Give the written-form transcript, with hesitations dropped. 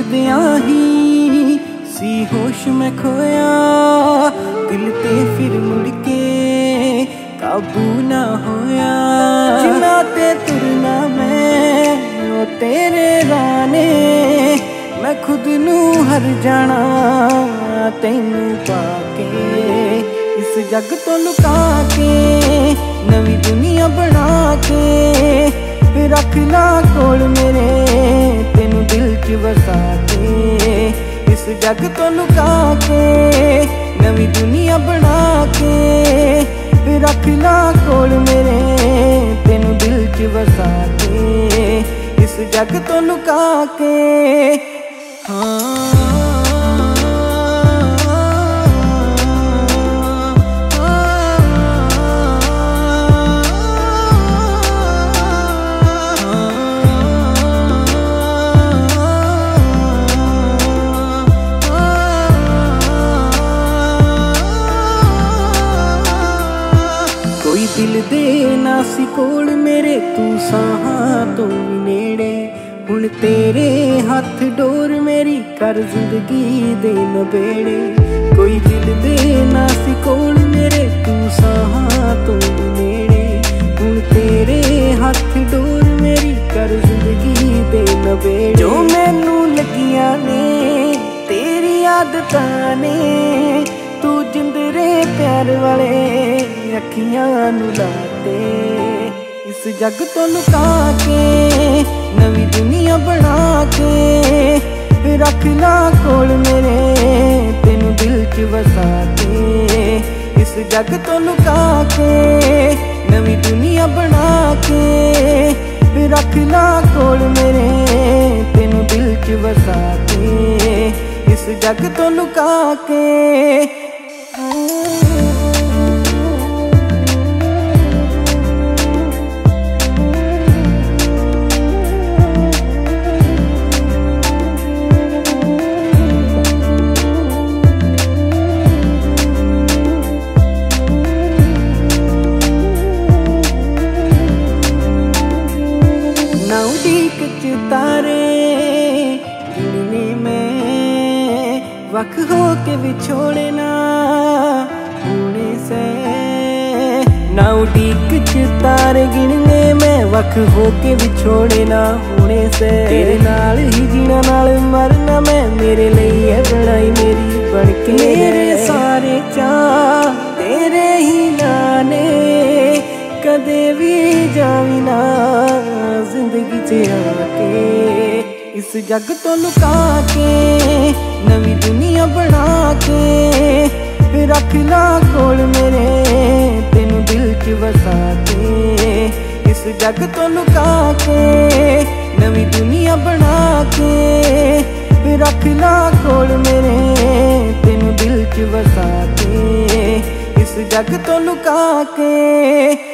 दियां ही सी होश में खोया, दिल ते फिर मुड़ के काबू ना होया। जिन्ना ते तुरना मैं ओ तेरे राने, मैं खुद नू हर जाना तैनू पाके। इस जग तो लुका के नवी दुनिया बना के, रख ला कोल मेरे तेनू दिल च बसा के। इस जग तो लुका के नवी दुनिया बना के, रख ला कोल मेरे तेनू दिल च बसा के। इस जग तो लुका के हाँ। कोई दिल दे ना सी कोल मेरे, तू साहां तो भी नेड़े। हुण तेरे हथ डोर मेरी कर जिंदगी दे नबेड़े। कोई दिल दे ना सी कोल मेरे, तू साहां तो भी नेड़े। हुण तेरे हथ डोर मेरी कर जिंदगी दे नबेड़े। जो मैनू लगियां ने तेरी आदतां ने, तू जिंदरे प्यार वाले अखियां नू लाते। इस जग तो लुका के नवी दुनिया बना के, रख ला कोल मेरे तेनू दिल च बसा के। इस जग तो लुका के नवी दुनिया बना के, रख ला कोल मेरे तेनू दिल च बसा के। इस जग तो लुका के तारे गिनने में वख हो के विछोड़े ना होने से। ना उड़ीक च तारे गिनने में वख हो के विछोड़े ना होने से। तेरे नाल ही जीना नाल मरना मैं, मेरे लिए है बनाई मेरी बनके। मेरे सारे चाह तेरे ही नाने, कदे भी जावी ना जिंदगी च आके। इस जग तो लुका के नवी दुनिया बना के, रख ला कोल मेरे तेनू दिल च बसा के। इस जग तो लुका के नवी दुनिया बना के, रख ला कोल मेरे तेनू दिल च बसा के। इस जग तो लुका के